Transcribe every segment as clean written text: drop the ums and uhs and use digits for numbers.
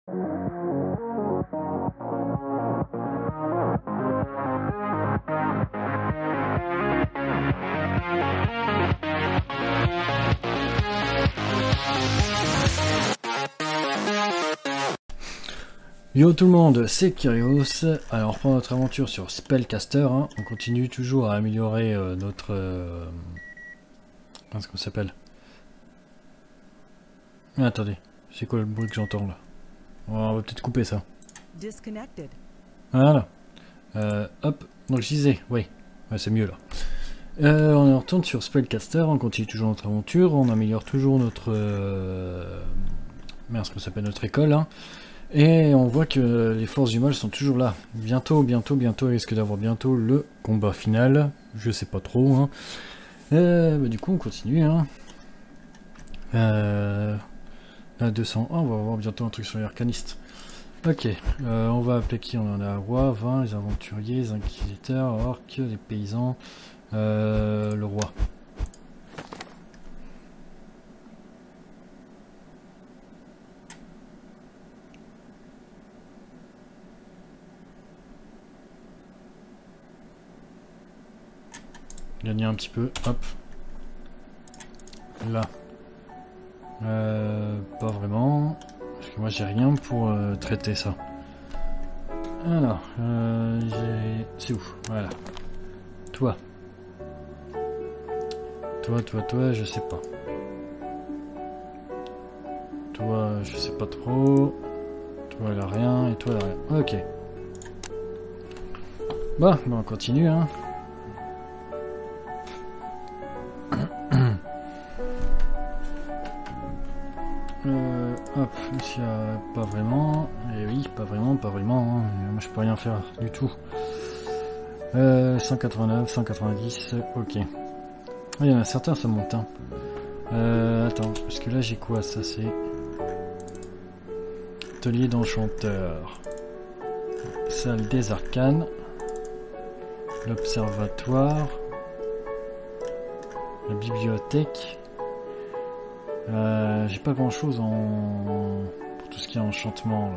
Yo tout le monde, c'est Kyrios. Alors on reprend notre aventure sur Spellcaster, hein. On continue toujours à améliorer notre... Comment ça s'appelle? Ah, attendez, c'est quoi le bruit que j'entends là? On va peut-être couper ça. Voilà. Hop, donc je disais, oui, ouais, c'est mieux là. On retourne sur Spellcaster, on continue toujours notre aventure, on améliore toujours notre... Merde, ce qu'on s'appelle notre école, hein. Et on voit que les forces du mal sont toujours là. Bientôt, il risque d'avoir bientôt le combat final. Je sais pas trop, hein. Du coup, on continue, hein. À 200. Oh, on va avoir bientôt un truc sur les arcanistes. Ok, on va appeler qui? On en a roi, 20, les aventuriers, les inquisiteurs, orques, les paysans, le roi. Gagner un petit peu, hop. Là. Pas vraiment. Parce que moi j'ai rien pour traiter ça. Alors, c'est où? Voilà. Toi. Toi, je sais pas. Toi, je sais pas trop. Toi, elle a rien. Et toi, elle a rien. Ok. Bon, on continue, hein. Hop, ici pas vraiment, et oui, pas vraiment, hein. Moi je peux rien faire du tout. 189, 190, ok. Il y en a certains, ça monte, hein. Attends, parce que là j'ai quoi? Ça c'est... Atelier d'enchanteur. Salle des arcanes. L'observatoire. La bibliothèque. J'ai pas grand chose pour tout ce qui est enchantement là.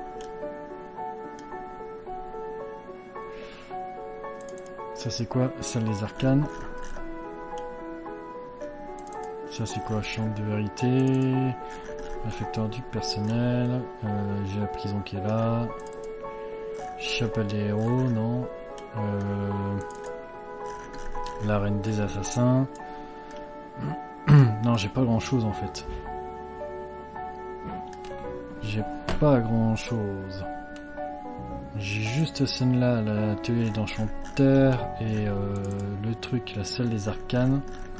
Ça c'est quoi? Salle des arcanes. Ça c'est quoi? Chambre de vérité. Réfectoire du personnel. J'ai la prison qui est là. Chapelle des héros, non. L'arène des assassins. Non, j'ai pas grand chose en fait. J'ai pas grand chose. J'ai juste scène là, l'atelier d'enchanteur et le truc, la salle des arcanes.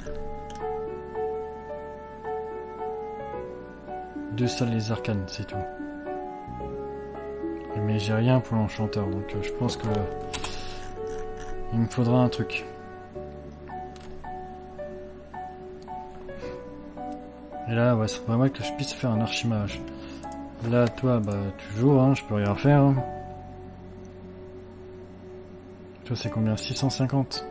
2 salles des arcanes, c'est tout. Mais j'ai rien pour l'enchanteur, donc je pense que il me faudra un truc. Et là, ouais, c'est pas mal que je puisse faire un archimage. Là, toi, bah, toujours, hein, je peux rien faire. Hein. Toi, c'est combien? 650.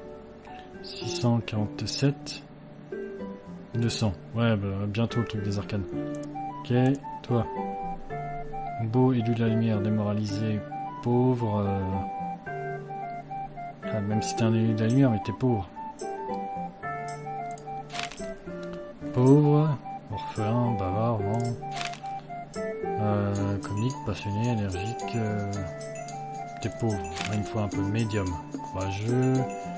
647. 200. Ouais, bah, bientôt le truc des arcanes. Ok, toi. Beau, élu de la lumière, démoralisé, pauvre. Ah, même si t'es un élu de la lumière, mais t'es pauvre. Pauvre, orphelin, bavard, non. Comique, passionné, énergique. T'es pauvre. Il me faut un peu médium. Courageux.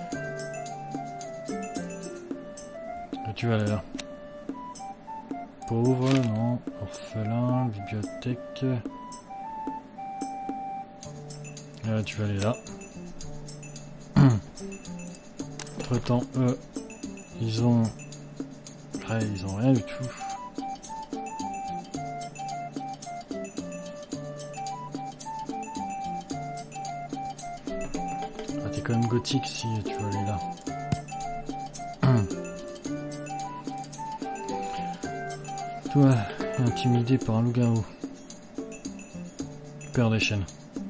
Et tu vas aller là. Pauvre, non. Orphelin, bibliothèque. Tu vas aller là. Entre temps, eux, ils ont... Ouais, ils ont rien du tout. Ah, t'es quand même gothique si tu veux aller là. Toi, intimidé par un loup-garou. Tu perds des chaînes.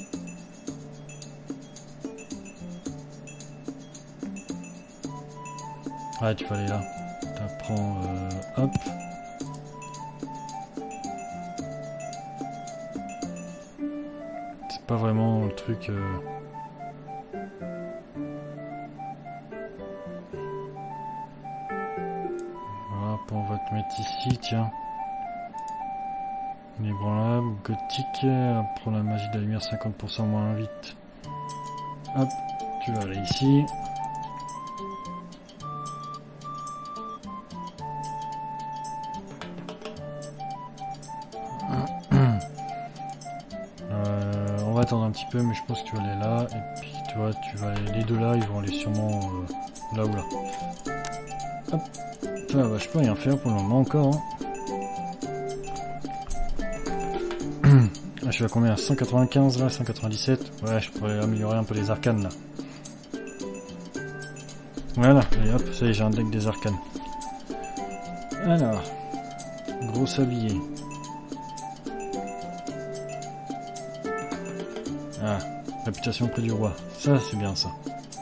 Ouais, tu vas aller là. T'apprends, hop. pas vraiment le truc... Voilà, on va te mettre ici, tiens. Inébranlable, gothique, prendre la magie de la lumière 50% moins vite. Hop, tu vas aller ici. On va attendre un petit peu, mais je pense que tu vas aller là. Et puis tu vois, les deux là, ils vont aller sûrement là ou là. Hop, ça va, je peux rien faire pour le moment encore. Hein. Je suis à combien? 195 là, 197. Ouais, je pourrais améliorer un peu les arcanes là. Voilà, et hop, ça y est, j'ai un deck des arcanes. Alors, gros sablier. Ah, réputation près du roi. Ça, c'est bien ça.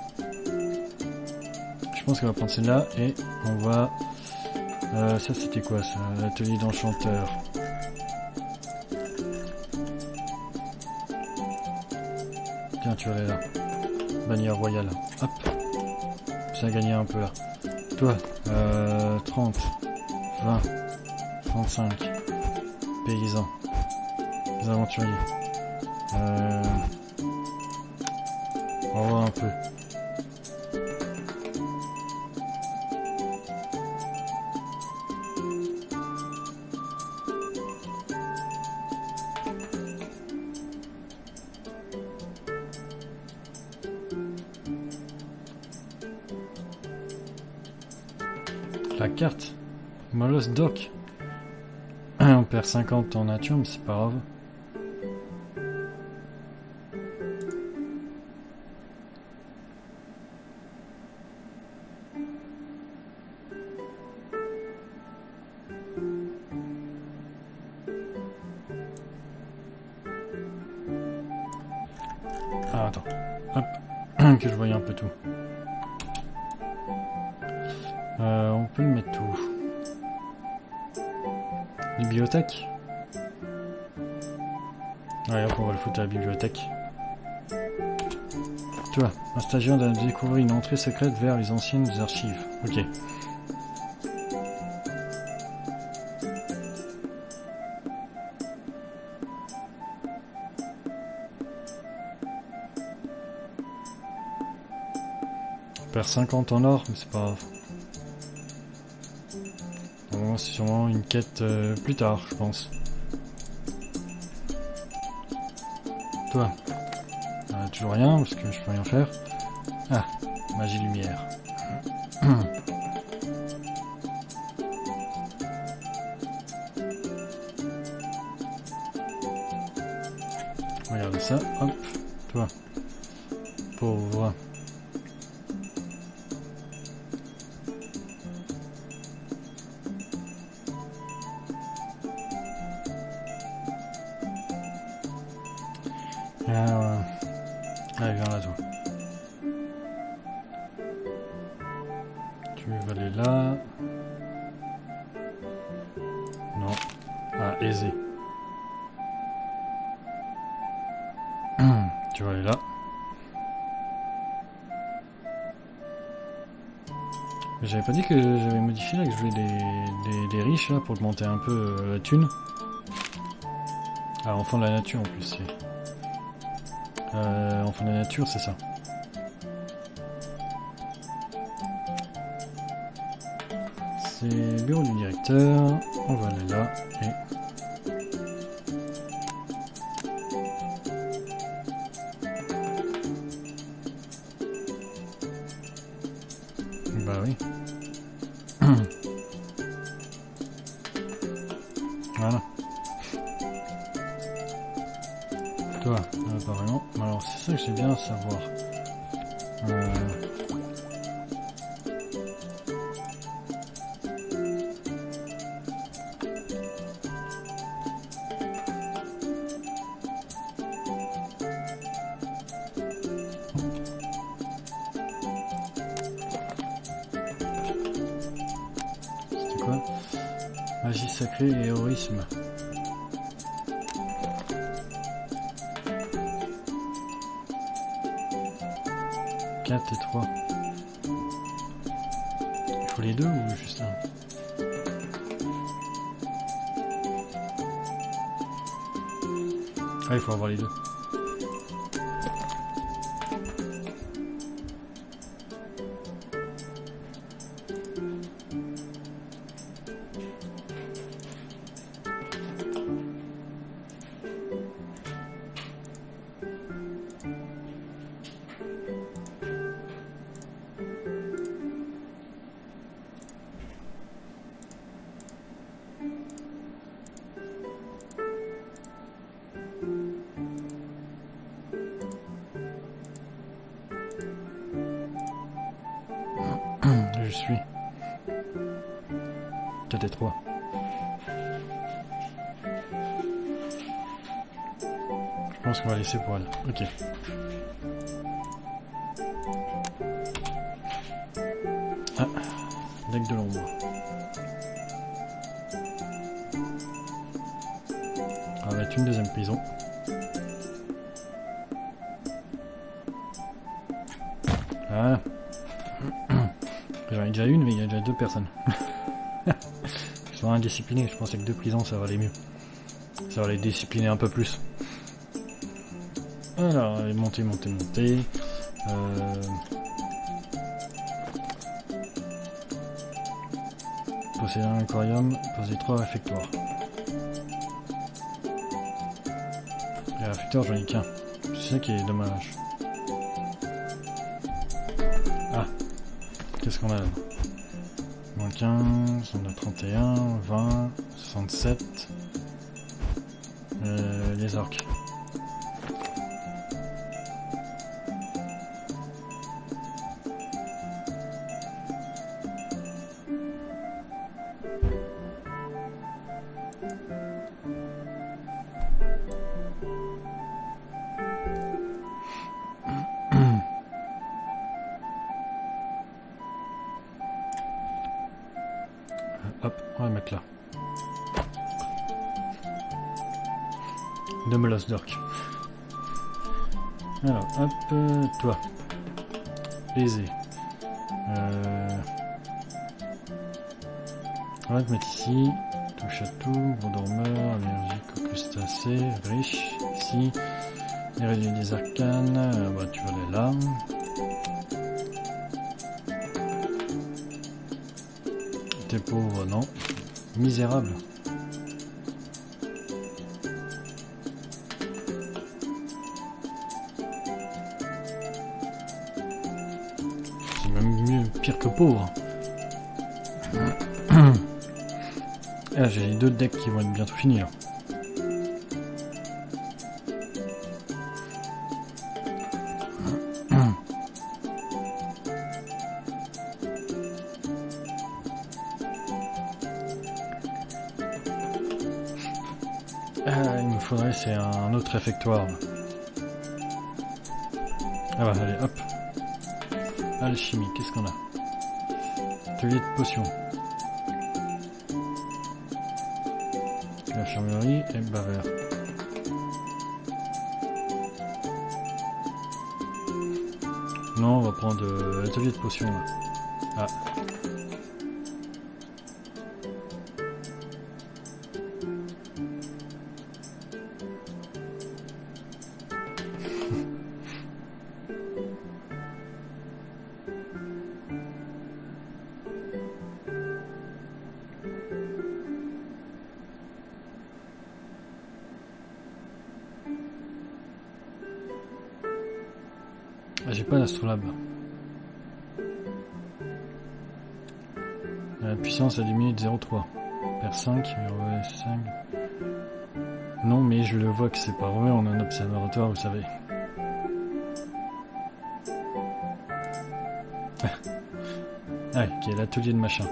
Je pense qu'on va prendre celle-là et on va... ça, c'était quoi ça? L'atelier d'enchanteur. Tiens, tu vas aller là. Bannière royale. Hop. Ça a gagné un peu là. Toi, 30, 20, 35. Paysans. Les aventuriers. On va voir un peu. La carte. Molosse Doc. On perd 50 en nature, mais c'est pas grave. Ah, attends. Hop. Que je voyais un peu tout. On peut le mettre où? Bibliothèque. Ouais, hop, on va le foutre à la bibliothèque. Tu vois, un stagiaire a découvert une entrée secrète vers les anciennes archives. Ok. On perd 50 en or, mais c'est pas grave. C'est sûrement une quête plus tard, je pense. Toi, toujours rien, parce que je peux rien faire. Ah, magie lumière. Regarde ça, hop, toi. Pauvre. Allez, viens là, toi. Tu vas aller là. Non. Ah, aisé. Tu vas aller là. Mais j'avais pas dit que j'avais modifié là, que je voulais des riches là pour augmenter un peu la thune. Ah, enfant de la nature en plus, c'est... enfant de la nature, c'est ça. C'est bureau du directeur. On va aller là et... Bah oui. Voilà. Toi, pas vraiment. Alors c'est ça que j'ai bien à savoir. C'était quoi? Magie sacrée et héroïsme. 4 et 3. Il faut les deux ou juste un? Ah, il faut avoir les deux. Je suis 4 et 3. Je pense qu'on va laisser pour elle. Ok. Ah, deck de l'ombre. On va mettre une deuxième prison. Voilà. J'en ai déjà une, mais il y a déjà deux personnes. Ils sont indisciplinés, je pensais que deux prisons ça va aller mieux. Ça va les discipliner un peu plus. Alors, allez, monter. Posséder un aquarium, poser 3 réfectoires. Les réfectoires, j'en ai qu'un. C'est ça qui est dommage. Ah, qu'est-ce qu'on a là? Moins 15, on a 31, 20, 67. Les orques. Hop, on va le mettre là. De molosse d'orque. Alors, hop, toi. Aisé. On va te mettre ici. Touche à tout, gros dormeur, allergique aux crustacés, riche, ici. Érudit des arcanes, bah tu vas aller là. T'es pauvre, non. Misérable. C'est même mieux, pire que pauvre. Ah, j'ai les deux decks qui vont être bientôt finis là. Il me faudrait, c'est un autre réfectoire. Ah bah allez, hop. Alchimie, qu'est-ce qu'on a? Atelier de potions. L'infirmerie et baveur. Non, on va prendre l'atelier de potions là. Ah. J'ai pas d'astrolabe. La puissance a diminué de 0,3. Perd 5, 5. Non, mais je le vois que c'est pas vrai, on a un observatoire, vous savez. Ah, qui est l'atelier de machin.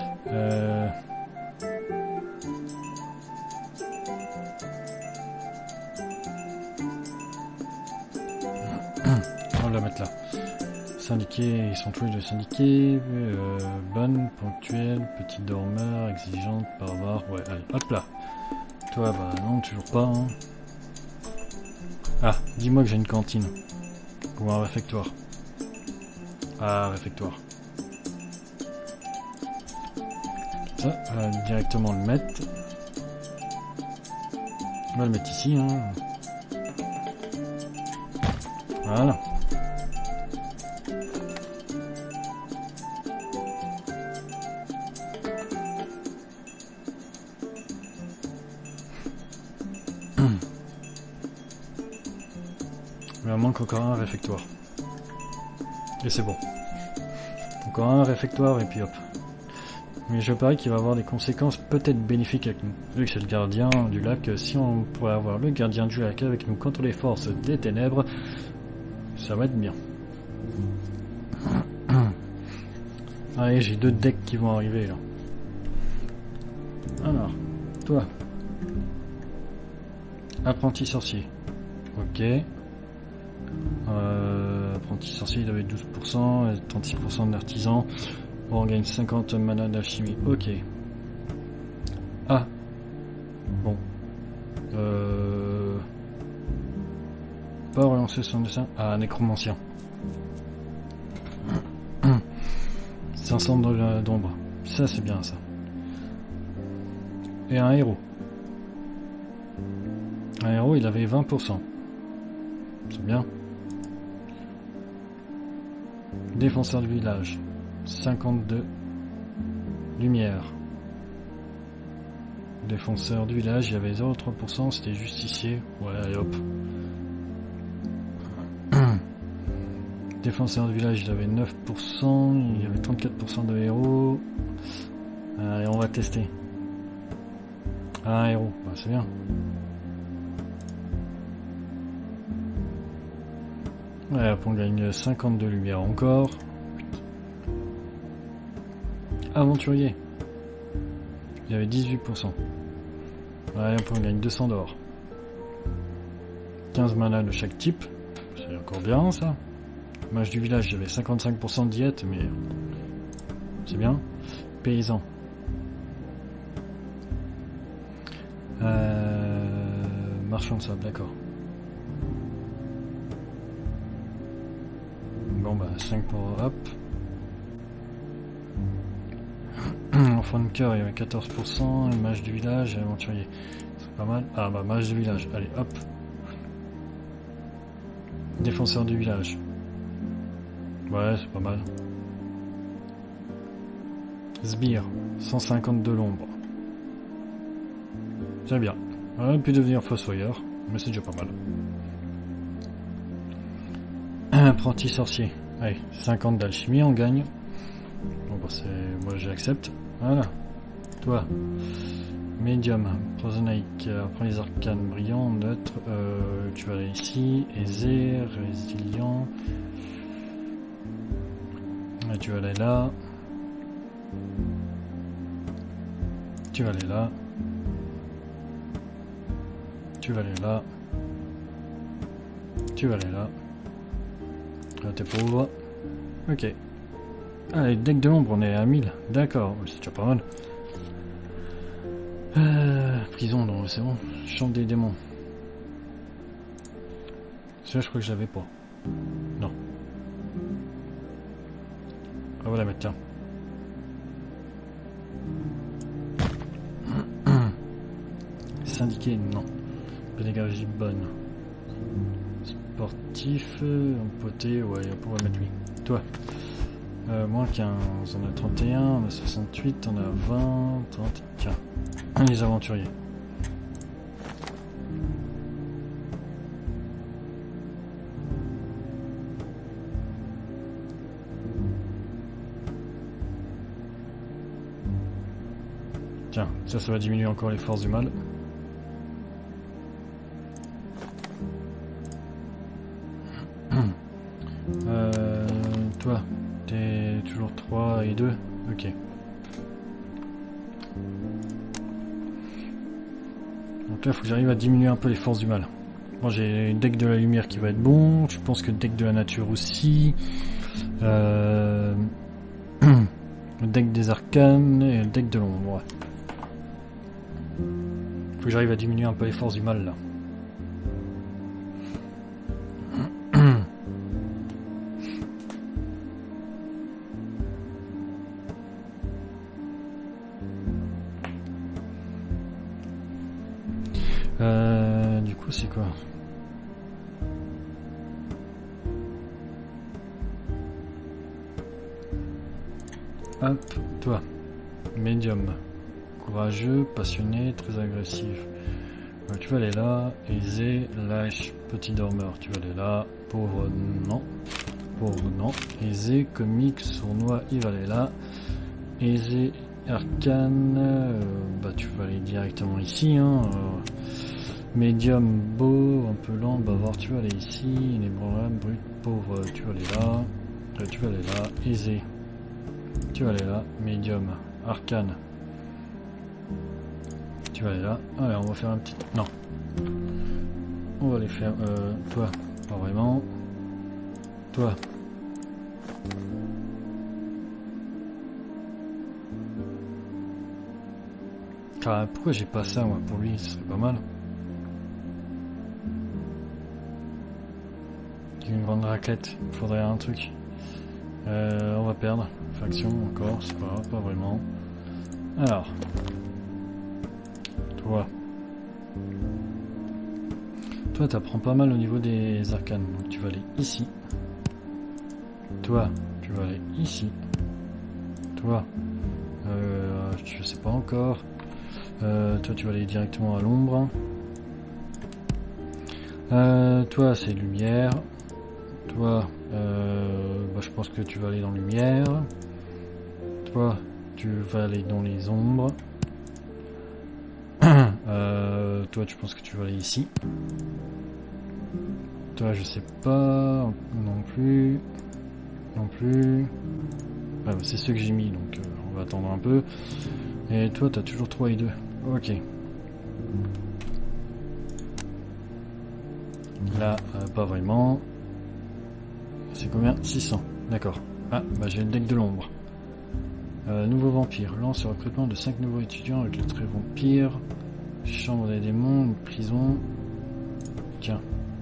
On va la mettre là. Syndiqués, ils sont tous les deux syndiqués. Bonne, ponctuelle, petite dormeur, exigeante, barbare. Ouais, allez, hop là. Toi, bah non, toujours pas. Hein. Ah, dis-moi que j'ai une cantine. Ou un réfectoire. Ah, réfectoire. Ça, on va directement le mettre. On va le mettre ici. Hein. Voilà. Il manque encore un réfectoire. Et c'est bon. Encore un réfectoire et puis hop. Mais je parie qu'il va avoir des conséquences peut-être bénéfiques avec nous. Vu que c'est le gardien du lac, si on pourrait avoir le gardien du lac avec nous contre les forces des ténèbres, ça va être bien. Allez, j'ai 2 decks qui vont arriver là. Alors, toi. Apprenti sorcier. Ok. Apprenti sorcier, il avait 12% et 36% d'artisan. Bon, on gagne 50 mana d'alchimie. Ok. Ah. Bon. Pas relancer son dessin. Ah, nécromancien. 500 d'ombre. Ça, c'est bien ça. Et un héros. Un héros, il avait 20%. C'est bien. Défenseur du village. 52 lumière. Défenseur du village, il y avait 0,3%, c'était justicier. Ouais, allez hop. Défenseur du village, il avait 9%, il y avait 34% de héros. Allez, on va tester. Un héros, bah, c'est bien. Ouais, hop, on gagne 52 lumière encore. Aventurier. Il y avait 18%. Ouais, hop, on gagne 200 d'or. 15 mana de chaque type. C'est encore bien ça. Mage du village, j'avais 55% de diète, mais c'est bien. Paysan. Marchand de sable, d'accord. Bon bah 5 pour hop. Enfant de cœur, il y avait 14%. Mage du village et aventurier. C'est pas mal. Ah bah mage du village, allez hop. Défenseur du village. Ouais, c'est pas mal. Sbire, 150 de l'ombre. C'est bien. On aurait pu devenir fossoyeur, mais c'est déjà pas mal. Apprenti sorcier. Allez, 50 d'alchimie, on gagne. Bon bah c'est... moi j'accepte. Voilà. Toi. Médium, prosaïque, apprends les arcanes brillants, neutre, tu vas aller ici, aisé, résilient. Et tu vas aller là. Tu vas aller là. Tu vas aller là. Tu vas aller là. Là t'es pauvre. Ok. Ah, les decks de l'ombre, on est à 1000. D'accord, c'est déjà pas mal. Prison, non, c'est bon. Champ des démons. Ça, je crois que je l'avais pas. Non. On va la mettre, tiens. Syndiqué, non. Pédagogie bonne. Sportif, empoté, ouais, on va mettre lui. Toi. Moins 15, on a 31, on a 68, on a 20, 30, tiens. Les aventuriers. Tiens, ça va diminuer encore les forces du mal. Toi, t'es toujours 3 et 2, ok. Donc là, il faut que j'arrive à diminuer un peu les forces du mal. Bon, j'ai le deck de la lumière qui va être bon, je pense que le deck de la nature aussi. Le deck des arcanes et le deck de l'ombre, ouais. Faut que j'arrive à diminuer un peu les forces du mal là. coup, c'est quoi? Hop, toi. Médium. Courageux, passionné, très agressif. Alors, tu vas aller là. Aisé, lâche, petit dormeur. Tu vas aller là. Pauvre, non. Pauvre, non. Aisé, comique, sournois, il va aller là. Aisé, arcane. Bah, tu vas aller directement ici. Hein. Médium, beau, un peu lent, bavard, tu vas aller ici. Inébranlable, brut, pauvre, tu vas aller là. Tu vas aller là. Aisé. Tu vas aller là, médium, arcane. Tu vas aller là. Allez, on va faire un petit... Non. On va les faire... toi, pas vraiment. Toi. Car, pourquoi j'ai pas ça, moi, pour lui? Ce serait pas mal. Une grande raclette. Il faudrait un truc. On va perdre. Faction encore, c'est pas grave, pas vraiment. Alors. Toi. Toi, t'apprends pas mal au niveau des arcanes. Donc tu vas aller ici. Toi, tu vas aller ici. Toi, je sais pas encore. Toi, tu vas aller directement à l'ombre. Toi, c'est lumière. Toi, bah, je pense que tu vas aller dans lumière. Toi, tu vas aller dans les ombres. Toi, tu penses que tu vas aller ici. Toi, je sais pas non plus. Non plus. Ah, bah, c'est ceux que j'ai mis, donc on va attendre un peu. Et toi, t'as toujours 3 et 2. Ok. Là, pas vraiment. C'est combien? 600. D'accord. Ah, bah j'ai le deck de l'ombre. Nouveau vampire. Lance le recrutement de 5 nouveaux étudiants avec le trait vampire. Chambre des démons, une prison. Tiens.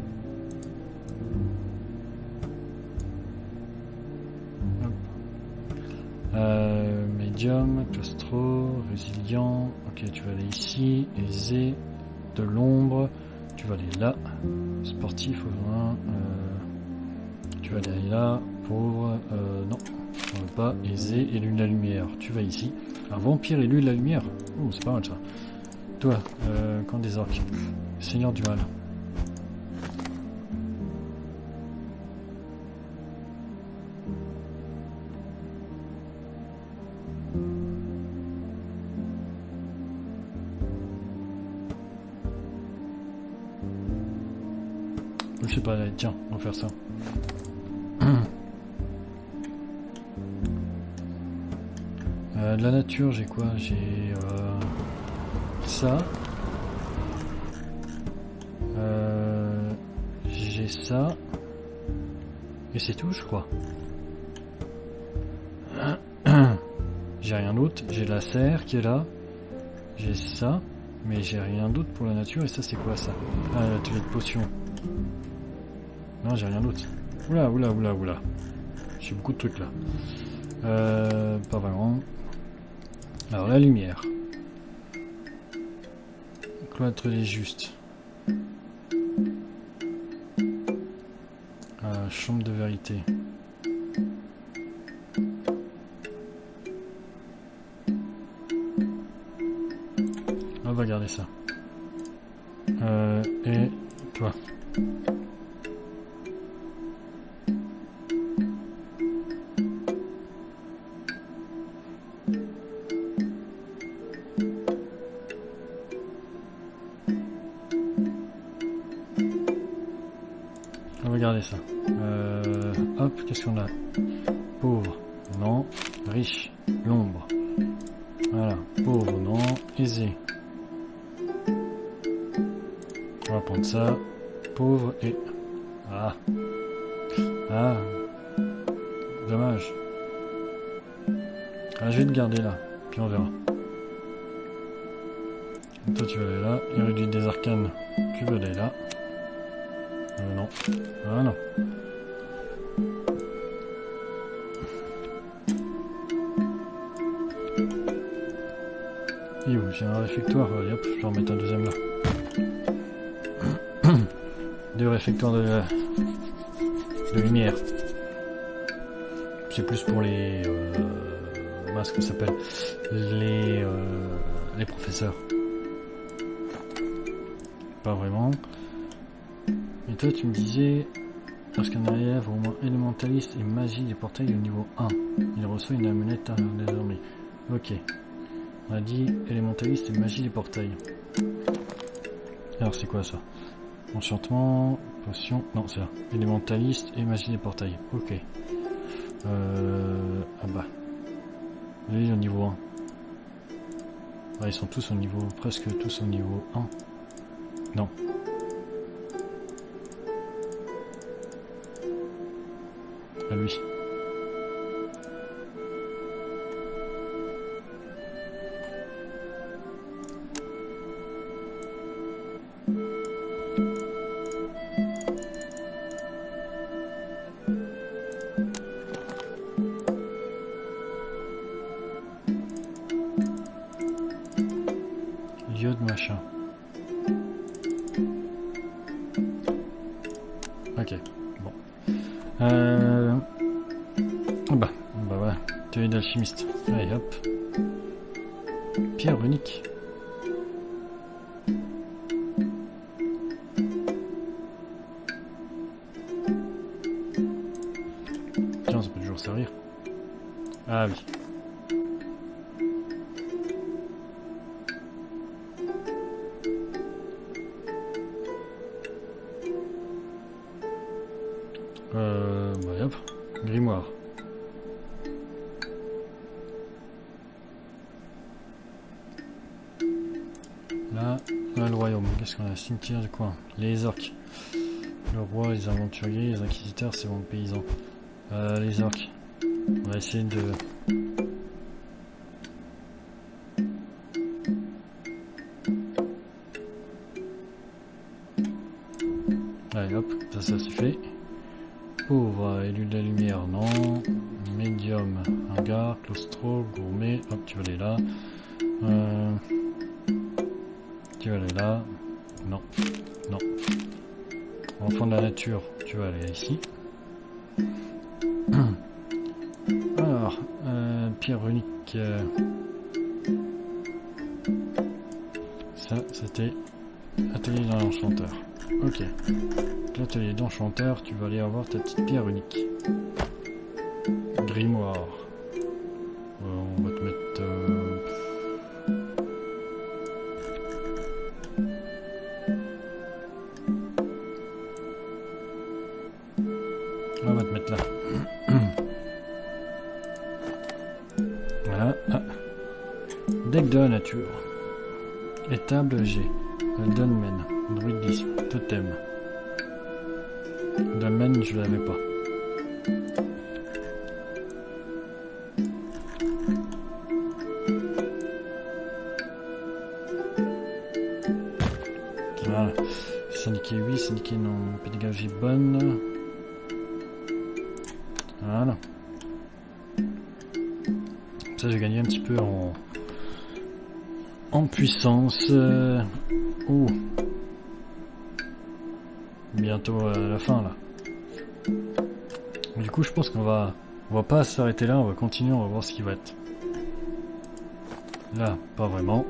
Médium, claustro, résilient. Ok, tu vas aller ici. Aisé. De l'ombre. Tu vas aller là. Sportif au moins. Tu vas aller là. Pauvre. Non. On veut pas. Aisé. Élu de la lumière. Tu vas ici. Un vampire élu de la lumière. Oh, c'est pas mal ça. Toi, camp des orques. Seigneur du mal. Je sais pas, tiens, on va faire ça. De la nature, j'ai quoi? J'ai ça. J'ai ça. Et c'est tout, je crois. J'ai rien d'autre. J'ai la serre qui est là. J'ai ça. Mais j'ai rien d'autre pour la nature. Et ça, c'est quoi ça? Ah, l'atelier de potions. Non, j'ai rien d'autre. Oula, oula, oula, oula. J'ai beaucoup de trucs là. Pas vraiment. Alors, la lumière. Cloître des justes. Chambre de vérité. On va garder ça. Et toi. On va garder ça. Hop, qu'est-ce qu'on a? Pauvre, non. Riche, l'ombre. Voilà, pauvre, non. Aisé. On va prendre ça. Pauvre et... Ah. Ah. Dommage. Ah, je vais te garder là. Puis on verra. Et toi, tu vas aller là. Érudit des arcanes. Tu vas aller là. Non. Ah non. Et où? J'ai un réfectoire. Allez hop, je vais en mettre un deuxième là. de réflecteurs de lumière. C'est plus pour les ce qu'on s'appelle les professeurs. Pas vraiment. Et toi tu me disais, lorsqu'un élève au moins élémentaliste et magie des portails au niveau 1, il reçoit une amulette désormais. Ok. On a dit élémentaliste et magie des portails. Alors c'est quoi ça? Enchantement, potion, non c'est là. Élémentaliste et magie des portails. Ok. Ah bah. Lui au niveau 1. Ah, ils sont tous au niveau, presque tous au niveau 1. Non. À lui. Iode machin. Ok, bon. Bah voilà, théorie d'alchimiste. Allez hop. Pierre runique. Tiens, ça peut toujours servir. Ah oui. Bah hop, grimoire. Là, le royaume. Qu'est-ce qu'on a? Cimetière du coin. Les orques. Le roi, les aventuriers, les inquisiteurs, c'est bon, paysans. Les orques. On va essayer de... Allez hop, ça c'est fait. Pauvre, élu de la lumière, non. Médium, hangar, claustro, gourmet, hop, tu vas aller là. Tu vas aller là. Non, non. Enfant de la nature, tu vas aller ici. Alors, pierre runique. Ça, c'était atelier d'un enchanteur. Ok. L'atelier d'enchanteur, tu vas aller avoir ta petite pierre unique. Grimoire. On va te mettre... On va te mettre là. Voilà. Ah. Deck de la nature. Étable G. Dolmen. Druidisme. Totem. Dolmen, je l'avais pas. Voilà. Syndiqué oui, syndiqué non. Pédagogie bonne. Voilà. Ça, j'ai gagné un petit peu en puissance. Oh. Bientôt à la fin là. Du coup, je pense qu'on va pas s'arrêter là, on va continuer, on va voir ce qui va être. Là, pas vraiment.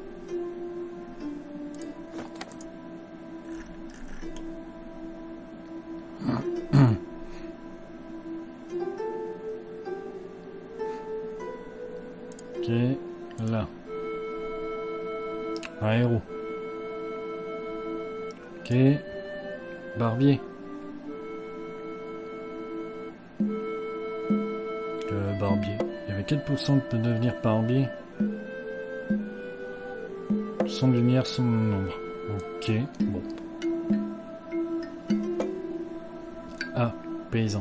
Ok, là. Un héros. Ok. Barbier. Barbier. Il y avait quel pourcent de devenir barbier? Son lumière, son nombre. Ok, bon. Ah, paysan.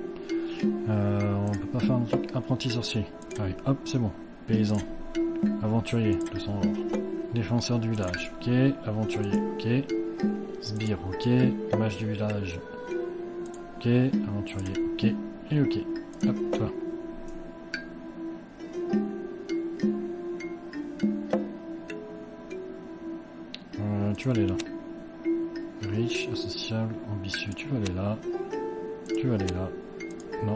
On peut pas faire un truc apprenti sorcier. Allez, hop, c'est bon. Paysan. Aventurier, 200 €. Défenseur du village, ok. Aventurier, ok. Sbire, ok. Mage du village, ok. Aventurier, ok. Et ok. Hop, toi. Tu vas aller là. Riche, associable, ambitieux. Tu vas aller là. Tu vas aller là. Non.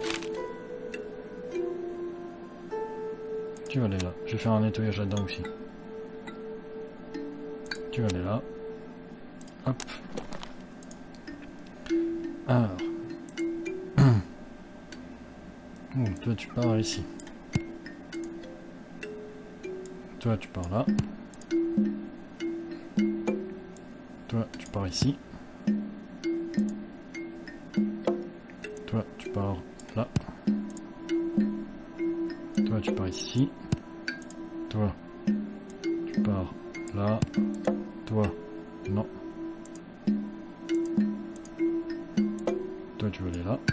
Tu vas aller là. Je vais faire un nettoyage là-dedans aussi. Tu vas aller là. Hop. Alors. Toi tu pars ici. Toi tu pars là. Toi tu pars ici. Toi tu pars là. Toi tu pars ici. Toi tu pars là. Toi non. Toi tu veux aller là.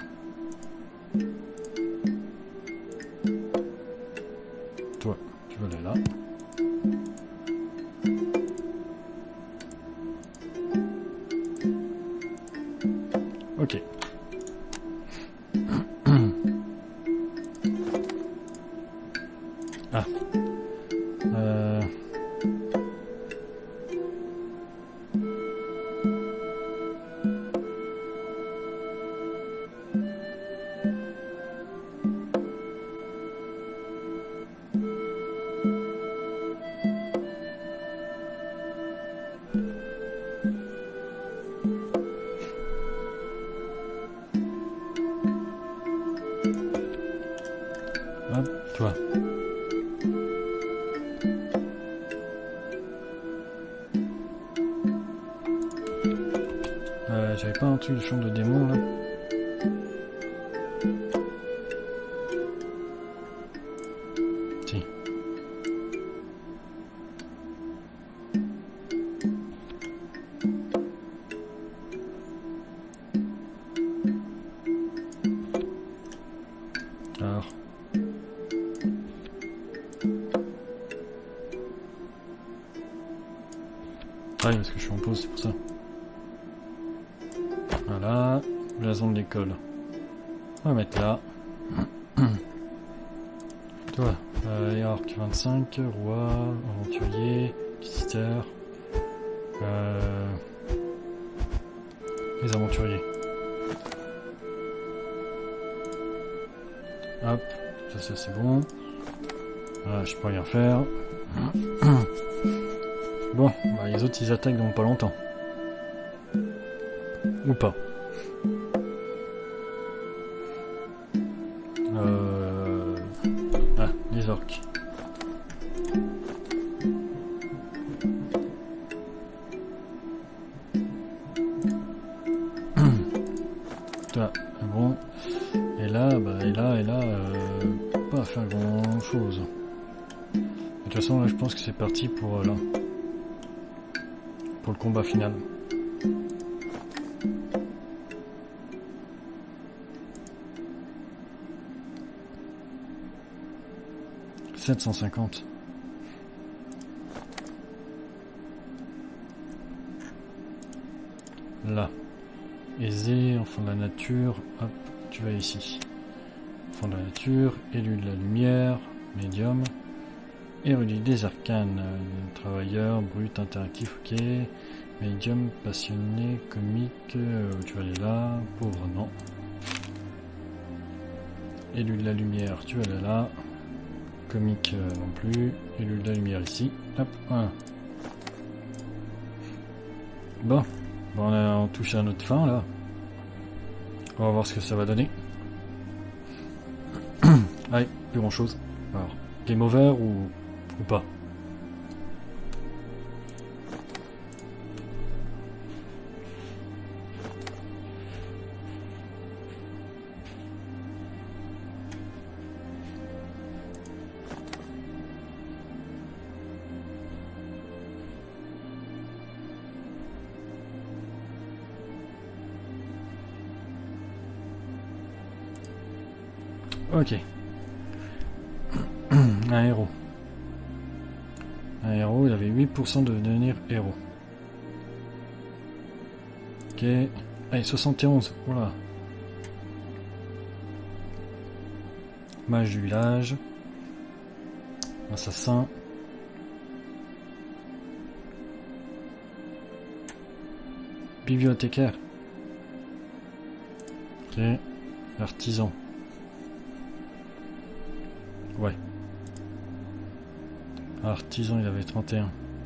Toi tu veux aller là. Ok. Ah. Hop, toi. J'avais pas un truc de chambre de démons là. Si. Alors. Ah oui, parce que je suis en pause, c'est pour ça. Voilà, blason de l'école. On va mettre là. Toi, hiérarque 25, roi, aventurier, inquisiteur. Les aventuriers. Hop, ça c'est bon. Voilà, je peux rien faire. Bon, bah, les autres ils attaquent dans pas longtemps. Ou pas. Ah, les orques. Toi, bon. Et là, pas faire grand chose. De toute façon, là, je pense que c'est parti pour là. Pour le combat final. « 750. Là. Aisé, enfant de la nature. Hop, tu vas ici. Enfant de la nature, élu de la lumière, médium. Érudit des arcanes, travailleur, brut, interactif, ok. Médium, passionné, comique, tu vas aller là. Pauvre, non. Élu de la lumière, tu vas aller là. Comique non plus. Élu de la lumière ici. Hop, voilà. Bon, on touche à notre fin là. On va voir ce que ça va donner. Allez, plus grand chose. Alors, game over ou pas? Ok. Un héros. Un héros, il avait 8% de devenir héros. Ok. Allez, 71. Voilà. Mage du village. Assassin. Bibliothécaire. Ok. Artisan. Ouais. Artisan, il avait 31.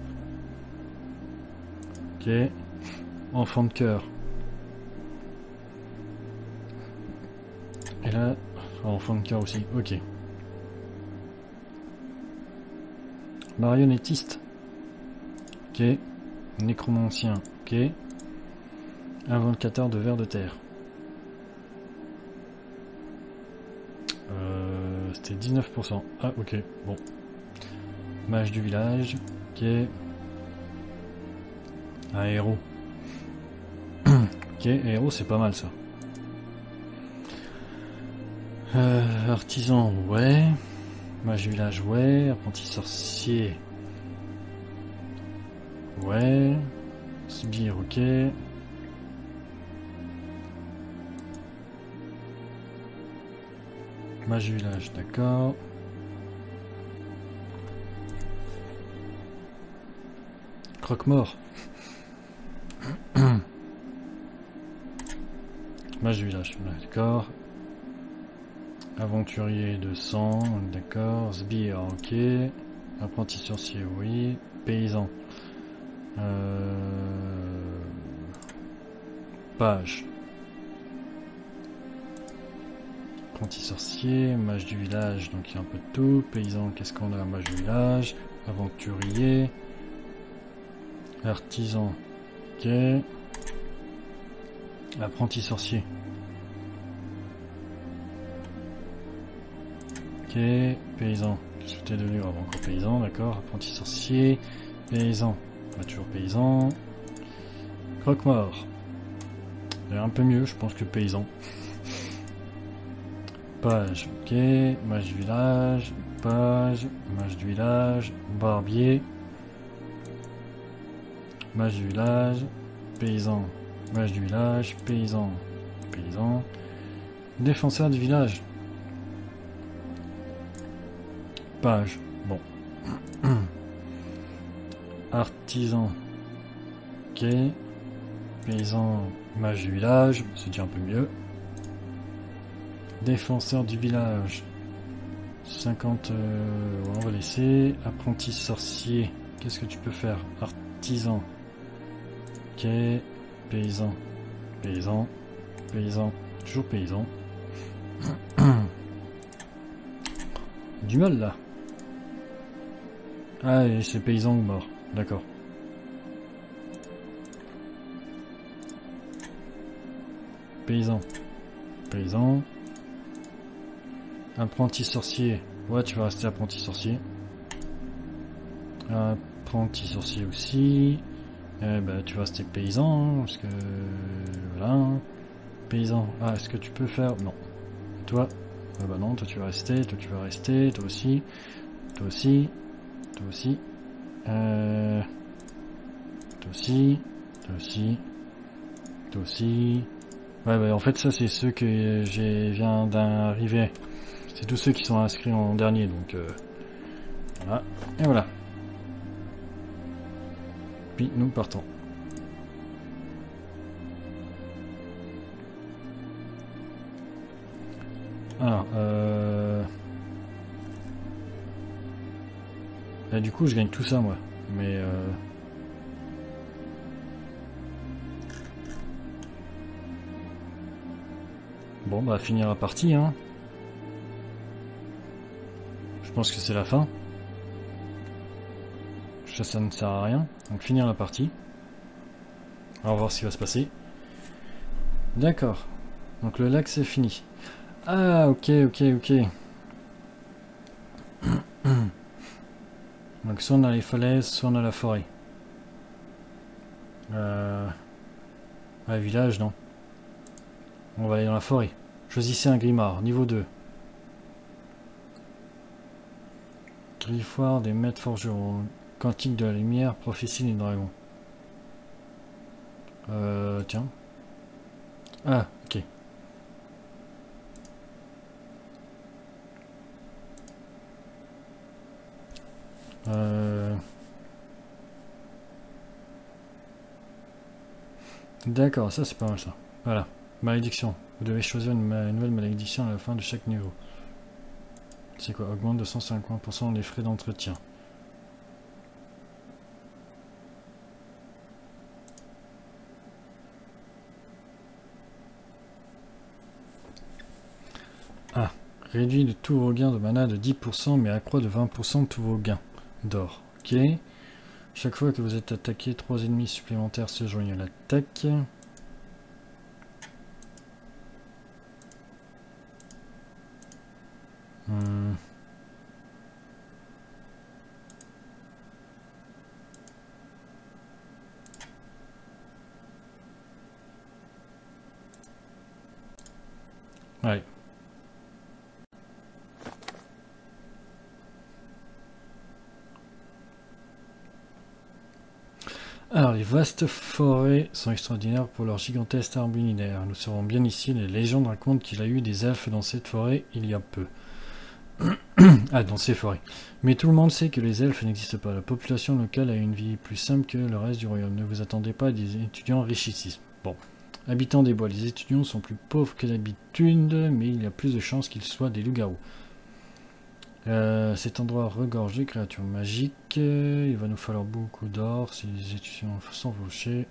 Ok. Enfant de cœur. Et là, enfant de cœur aussi. Ok. Marionnettiste. Ok. Nécromancien. Ok. Invocateur de vers de terre. C'était 19%. Ah, ok. Bon. Mage du village. Ok. Un héros. Ok, héros, c'est pas mal ça. Artisan, ouais. Mage du village, ouais. Apprenti sorcier. Ouais. Sbire, ok. Mage du village, d'accord. Croque-mort. Mage du village, d'accord. Aventurier de sang, d'accord. Sbire, ok. Apprenti sorcier, oui. Paysan. Page. Apprenti sorcier, mage du village, donc il y a un peu de tout. Paysan, qu'est-ce qu'on a? Mage du village. Aventurier. Artisan, ok. Apprenti sorcier. Ok, paysan. Qu'est-ce que t'es devenu? Ah, bon, encore paysan, d'accord. Apprenti sorcier. Paysan. Bah, toujours paysan. Croque-mort. Un peu mieux, je pense, que paysan. Page, ok. Mage du village. Page. Mage du village. Barbier. Mage du village. Paysan. Mage du village. Paysan. Paysan. Défenseur du village. Page. Bon. Artisan. Ok. Paysan. Mage du village. C'est déjà un peu mieux. Défenseur du village. 50. On va laisser. Apprenti sorcier. Qu'est-ce que tu peux faire? Artisan. Ok. Paysan. Paysan. Paysan. Toujours paysan. Du mal là. Ah, et c'est paysan ou mort. D'accord. Paysan. Paysan. Apprenti sorcier. Ouais, tu vas rester apprenti sorcier. Apprenti sorcier aussi. Bah, tu vas rester paysan, hein, parce que... Voilà. Paysan. Ah, est-ce que tu peux faire... Non. Toi. Ah bah non, toi tu vas rester, toi tu vas rester, toi aussi. Toi aussi. Toi aussi. Toi aussi. Toi aussi. Toi aussi. Ouais, bah en fait ça c'est ceux que j'ai viens d'arriver. C'est tous ceux qui sont inscrits en dernier, donc voilà. Et voilà. Puis nous partons. Alors, là, du coup je gagne tout ça moi, mais bon bah finir la partie hein. Je pense que c'est la fin. Ça ne sert à rien. Donc finir la partie. On va voir ce qui va se passer. D'accord. Donc le lac c'est fini. Ah ok. Donc soit on a les falaises, soit on a la forêt. Village non. On va aller dans la forêt. Choisissez un grimoire, niveau 2. Griffoir des maîtres forgerons. Cantique de la lumière, prophétie des dragons. Tiens. Ah, ok. D'accord, ça c'est pas mal ça. Voilà. Malédiction. Vous devez choisir une nouvelle malédiction à la fin de chaque niveau. C'est quoi? Augmente de 150% les frais d'entretien. Ah. Réduit de tous vos gains de mana de 10%, mais accroît de 20% tous vos gains d'or. Ok. Chaque fois que vous êtes attaqué, 3 ennemis supplémentaires se joignent à l'attaque. Ouais. Alors, les vastes forêts sont extraordinaires pour leur gigantesque arbre linéaire. Nous savons bien ici, les légendes racontent qu'il a eu des elfes dans cette forêt il y a peu. Ah, dans ces forêts. Mais tout le monde sait que les elfes n'existent pas. La population locale a une vie plus simple que le reste du royaume. Ne vous attendez pas à des étudiants riches ici. Bon. Habitants des bois, les étudiants sont plus pauvres que d'habitude, mais il y a plus de chances qu'ils soient des loups-garous. Cet endroit regorge de créatures magiques. Il va nous falloir beaucoup d'or si les étudiants s'envaucher.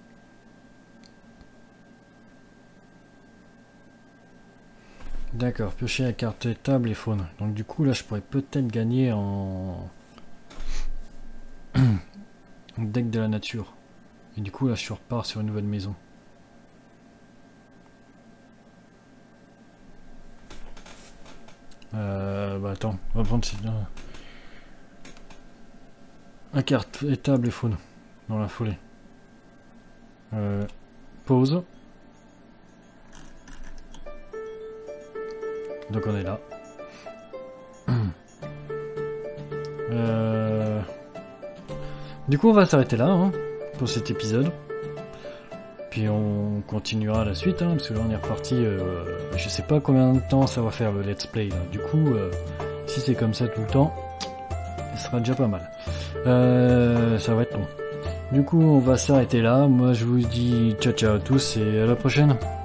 D'accord, piocher la carte table et faune. Donc du coup là je pourrais peut-être gagner en deck de la nature. Et du coup là je repars sur une nouvelle maison. Bah attends, on va prendre la carte étable et faune dans la foulée. Pause. Donc on est là. Du coup on va s'arrêter là hein, pour cet épisode. Puis on continuera la suite, hein, parce que là on est reparti, je sais pas combien de temps ça va faire le let's play. Là. Du coup, si c'est comme ça tout le temps, ce sera déjà pas mal. Ça va être long. Du coup on va s'arrêter là, moi je vous dis ciao ciao à tous et à la prochaine.